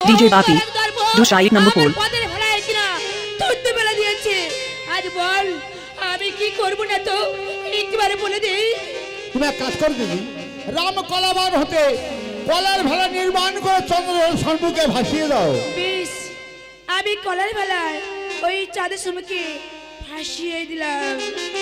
DJ Bapi दूसरा 1 number पोल आज बोल আমি কি করব না তো একবারে বলে দেই তুমি এক কাজ করে দিবি রাম কলাবার হতে কলার ভেলা নির্মাণ করে চন্দ্রের সম্মুখে ভাসিয়ে দাও বেশ আমি কলার ভেলায় ওই চাঁদের সম্মুখে ভাসিয়ে দিলাম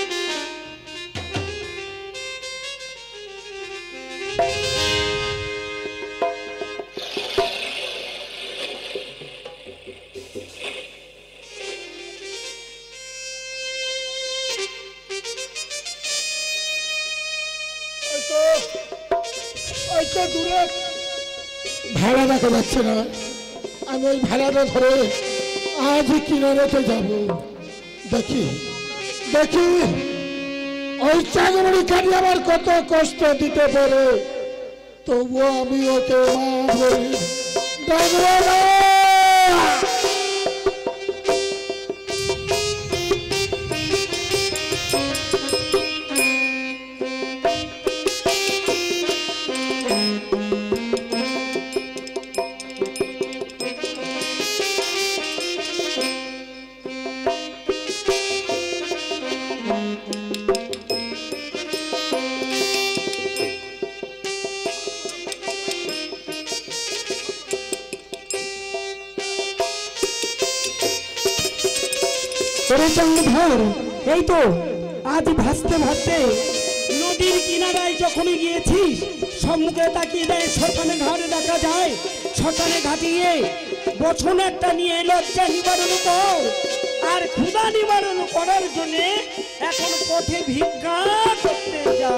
দূরে ভেড়া দেখা যাচ্ছে না আমি ওই ভেড়াটা ধরে আজ কিনারেতে যাব দেখি দেখি ওই চাঁদমণি কাটি আমার কত কষ্ট দিতে পারে তবুও আমি ওকে মা বলি ডাকবো না এই তো আজ ভাসতে ভাসতে নদীর কিনারায় যখনই গিয়েছিস সম্মুখে তাকিয়ে দেয় শ্মশানে ঘাটে দেখা যায় শ্মশানে ঘাটিয়ে বছর একটা নিয়ে লজ্জা নিবারণ কর আর ক্ষুধা নিবারণ করার জন্য এখন পথে ভিক্ষা করতে যা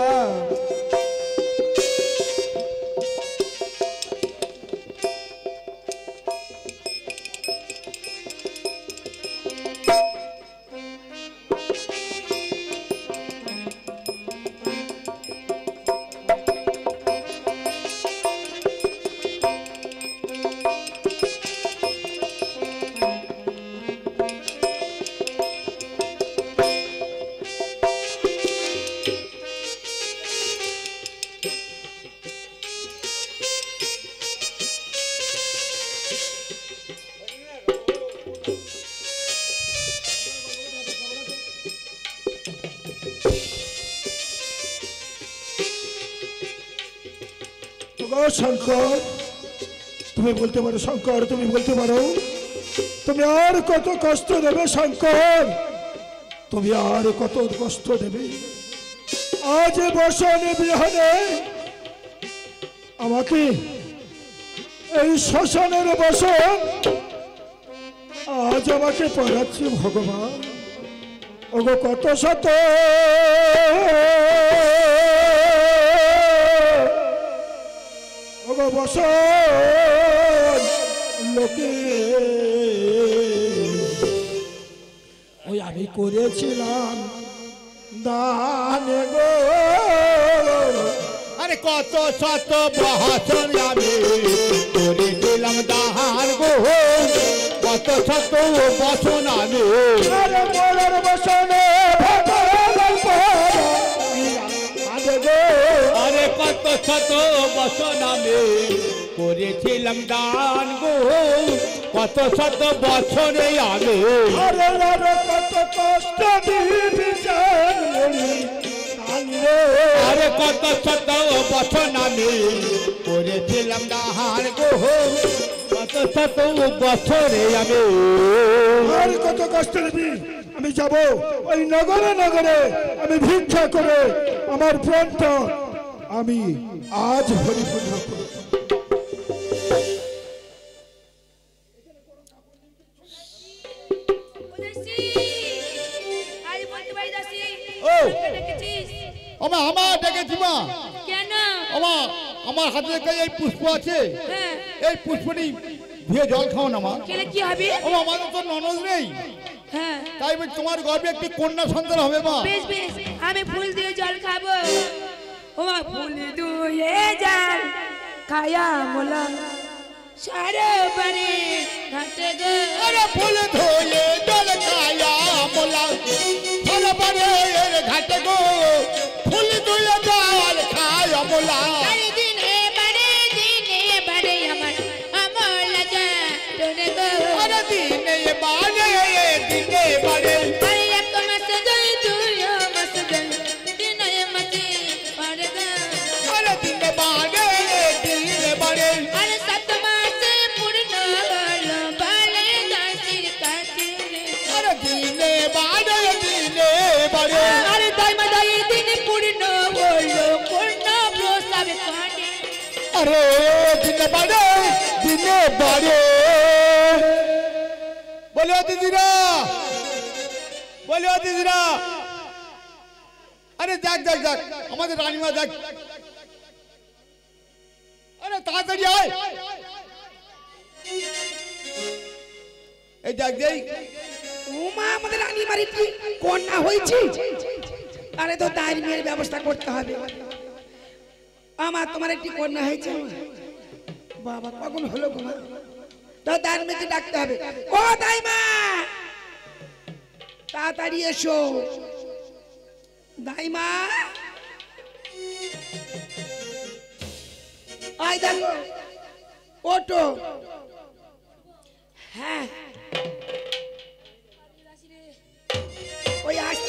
শঙ্কর তুমি বলতে পারো শঙ্কর তুমি বলতে পারো তুমি আর কত কষ্ট দেবে শঙ্কর তুমি আর কত কষ্ট দেবে আজ বসনে বিহনে আমাকে এই শ্মশানের বসন আজ আমাকে পড়াচ্ছি ভগবান ওগো কত শত বসন লোকে ওই আমি করেছিলাম দানে গো আরে কত শত বসন আমি করেছিলাম দান গো কত শত বসন আমি আরে মোর বসনে আরে কত শত বসন আমি করেছিলাম দান গো কত শত বছরে আমি আরে কত কষ্ট আরে কত শত বছর আমি করেছিলাম দান গো কত শত বছরে আমি আর কত কষ্ট দিবি আমি যাব ওই নগরে নগরে আমি ভিক্ষা করে আমার প্রাণটা আমি আজ হরিপূর্ণ করব আমার ডেকেছি মা কেন আমার হাতে এই পুষ্প আছে এই পুষ্পটি ধুয়ে জল খাও না মা কি হবে আমাদের তো ননদ নেই তাই তোমার গর্ভে একটি কন্যা সন্তান হবে মা বেশ বেশ আমি ফুল দিয়ে জল খাবো ওমা ফুল দিয়ে জল খায়া মোলা সারে বারে ঘাটে গো আরে ফুল ধুয়ে জল খায়া মোলা সারে বারে ঘাটে গো ফুল ধুয়ে জল খায়া মোলা দিনে বারে আমার আমলা দিনে বারে দিনে বারে আরে এক মাস যাই দুই মাস যাই দিনে মাসে পড়ে গো আরে দিনে বারে দিনে বারে আরে 7 মাসে পূর্ণ হলো বালে দাসির কাছে আরে দিনে বারে আরে দাইমা দাই দিন পূর্ণ হলো পূর্ণ প্রসাদ কাটে আরে দিনে বারে বলো দিদিরা আরে যাক আমাদের রানীমা যাক আরে তাড়াতাড়ি আয় এই যাক দেই উমা আমাদের রানী বাড়ি কি কন্যা হয়েছে আরে তো তার মেয়ের ব্যবস্থা করতে হবে আমার তোমার একটি কন্যা হয়েছে বাবা কখন হলো গো মা তো তার মেয়েকে ডাকতে হবে ও দাইমা তাড়াতাড়ি এসো দাইমা আয় দেখো ওটো হ্যাঁ ওই আসতে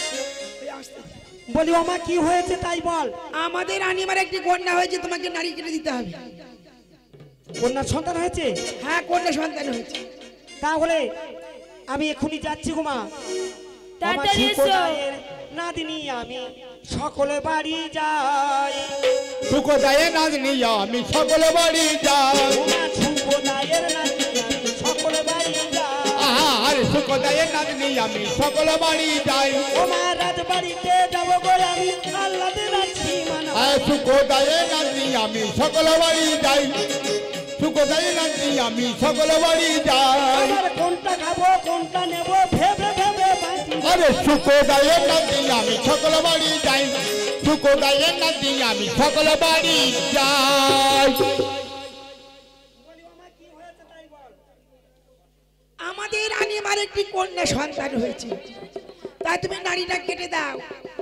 বলি ওমা কি হয়েছে তাই বল আমাদের রানীমার একটি কন্যা হয়েছে তোমাকে নারী কেটে দিতে হবে কন্যা সন্তান হয়েছে হ্যাঁ কন্যা সন্তান হয়েছে তাহলে আমি এখনই যাচ্ছি গোমা তাড়াতাড়ি এসো নাদিনী আমি সকলে বাড়ি যাই সুখদায়ে নাদিনী আমি সকলে বাড়ি যাই গোমা সুখদায়ের নাদিনী আমি সকলে বাড়ি যাই আরে সুখদায়ে নাদিনী আমি সকলে বাড়ি যাই গোমা রাজবাড়িতে যাব গো আমি আল্লাহতে রাখছি মানা সুখদায়ে নাদিনী আমি সকলে বাড়ি যাই সুখদায়ে নাদিনী আমি সকলে বাড়ি যাই কোনটা খাবো কোনটা নেব ভেবে বাঁচি আরে সুখদায়ে নাদিনী আমি সকলে বাড়ি যাই সুখদায়ে নাদিনী আমি সকলে বাড়ি যাই আমাদের রানীমার একটি কন্যা সন্তান হয়েছে তাই তুমি নারীটা কেটে দাও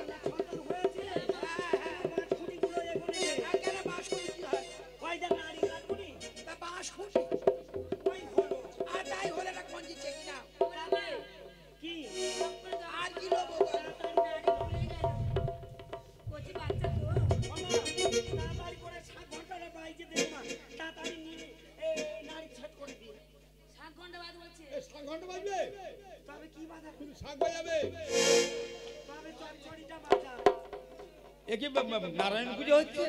নারায়ণ পুজো হচ্ছে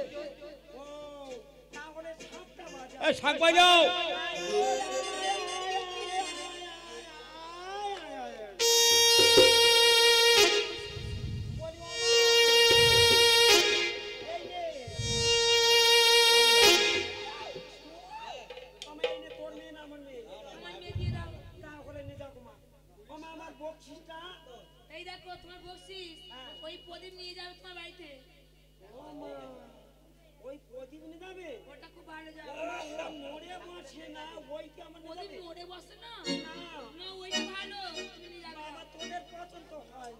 শাক বাজাও এই দেখো তোমার বকশিস ওই প্রদীপ নিয়ে যাবে তোমার বাড়িতে ওই প্রদীপ নিয়ে যাবে ওটা খুব ভালো যাবে ওরা মরে বসে না ওই কি আমার প্রদীপ মরে বসে না না ওইটা ভালো তুমি নিয়ে যাবে বাবা তোদের পছন্দ হয়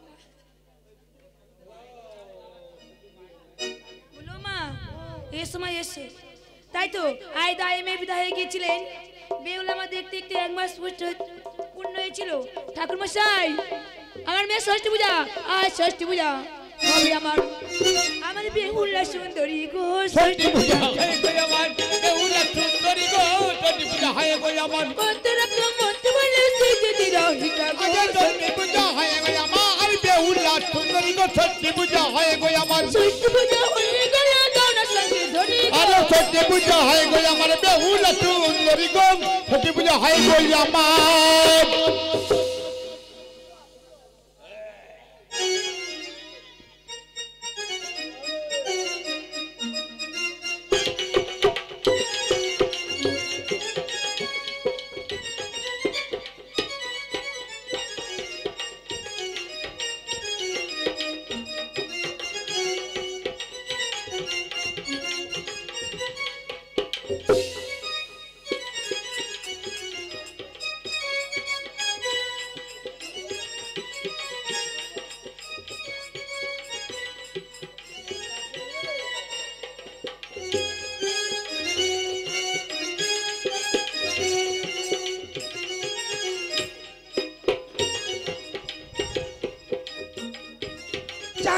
বলো মা এই সময় এসে তাই তো আয় দায় মেয়ে বিদায় হয়ে গিয়েছিলেন বেউলামা দেখতে দেখতে 1 মাস পূর্ণ হয়েছিল ঠাকুর মশাই আমার মেয়ে ষষ্ঠী পূজা আজ ষষ্ঠী পূজা হবে আমার বেহুলা সুন্দরী গো ষষ্ঠী পূজা আমার বেহুলা সুন্দরী গো ষষ্ঠী পূজা হয় গো আমার কত রকম মত বলে সেজে রহিতা গো ষষ্ঠী পূজা হয় গো আমার বেহুলা সুন্দরী গো ষষ্ঠী পূজা হয় গো আমার ষষ্ঠী পূজা হয়ে গেল গৌনা সঙ্গে ধরি আরে ষষ্ঠী পূজা হয় গো আমার বেহুলা সুন্দরী গো ষষ্ঠী পূজা হয় গো আমার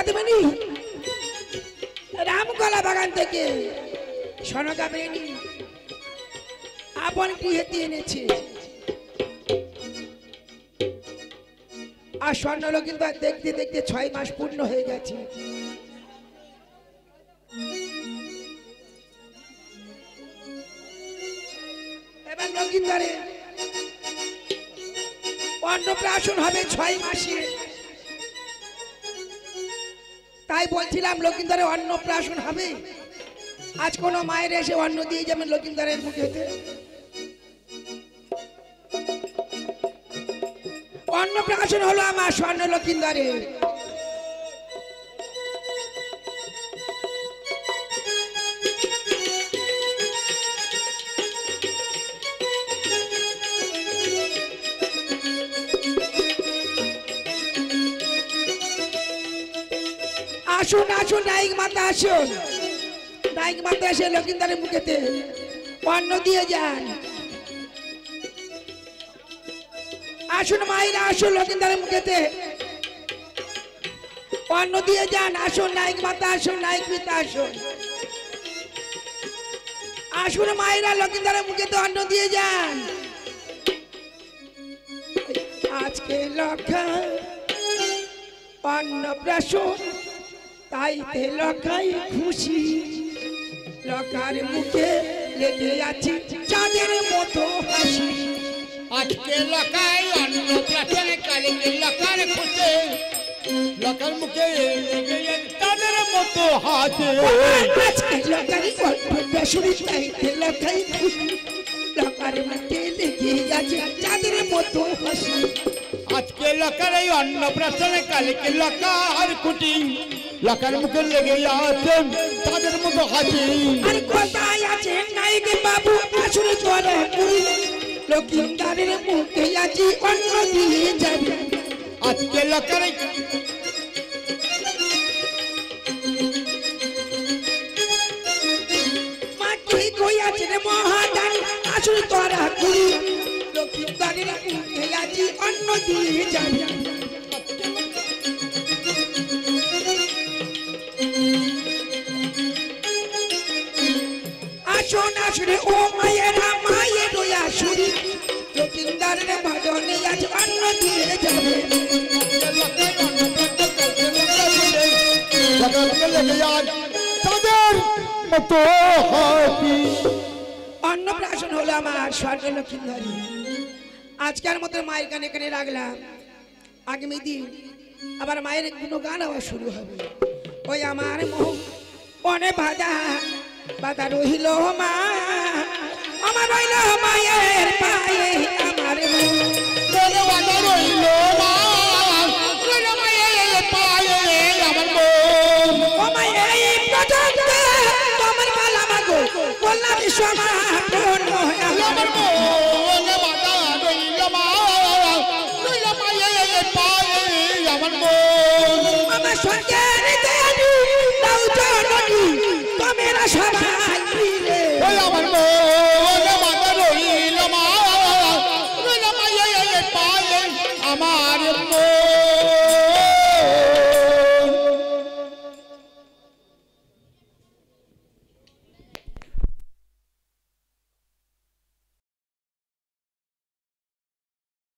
দেবেনি রামকলা বাগান থেকে সনকা বেনি আপন গৃহেতে এনেছে। আর স্বর্ণলো কিন্তু দেখতে দেখতে 6 মাস পূর্ণ হয়ে গেছে। এবার লক্ষিন্দারে অন্নপ্রাশন হবে 6 মাসে। তাই বলছিলাম লক্ষিন্দারে অন্নপ্রাশন হবে, আজ কোনো মায়ের এসে অন্ন দিয়ে যাবেন লক্ষিন্দারের মুখেতে। অন্নপ্রাশন হলো আমার স্বর্ণ লক্ষিন্দারে। আসুন আসুন নায়ক মাতা আসুন, নায়ক মাতা এসে লক্ষিন্দারের মুখেতে অন্ন দিয়ে যান। আসুন মায়েরা আসুন লক্ষিন্দারের মুখেতে অন্ন দিয়ে যান। আসুন নায়ক মাতা আসুন, নায়ক পিতা আসুন। আসুন মায়েরা লক্ষিন্দারের মুখেতে অন্ন দিয়ে যান। আজকে লক্ষা অন্নপ্রাশন, তাইতে লখাই খুশি। লকার মুখে লেগে আছে চাঁদের মতো হাসি। আজকে লকাই অন্নপ্রাশন, কালকে লকার খুশি। লকার মুখে লেগে আছে চাঁদের মতো হাসি। আজকে লকারি অন্নপ্রাশন, তাইতে লখাই খুশি। লকার মুখে লেগে আছে চাঁদের মতো হাসি। আজকে লকার এই অন্নপ্রাশন, কালকে লকার খুশি। লকার মুখে লেগে আছে তাদের মতো হাসি। আর কোথায় আছে নায়ক বাবু আসুন তোরা পুরি। লক্ষিন্দারের মুখে আছে অন্ন দিয়ে যাবে। আজকে লকার মাটি কই আছে রে মহাদান আসুন তোরা পুরি। লক্ষিন্দারের মুখে আছে অন্ন দিয়ে যাবে। আসুন আসুন ও মায়েরা, মায়ের দয়া শুনি। লক্ষিন্দারের ভজনে আজ অন্ন দিয়ে যাবে। অন্নপ্রাশন হলো আমার স্বর্ণ লক্ষিন্দারী। আজকের মতো মায়ের গান এখানে রাখলাম। আগামী দিন আবার মায়ের কোনো গান আবার শুরু হবে। ওই আমার মোহ মনে বাধা বাধা রহিল মা, আমার রইল মায়ের পায়ে। আমার বাধা রইল মা, রইল মায়ের পায়ে। আমার মন ও মায়ের এই পর্যন্ত তোমার পালা মাগো বললাম সমাপন। আমার মন বাধা রইল মা, রইল মায়ের পায়ে। আমার মন আমার স্বর্গে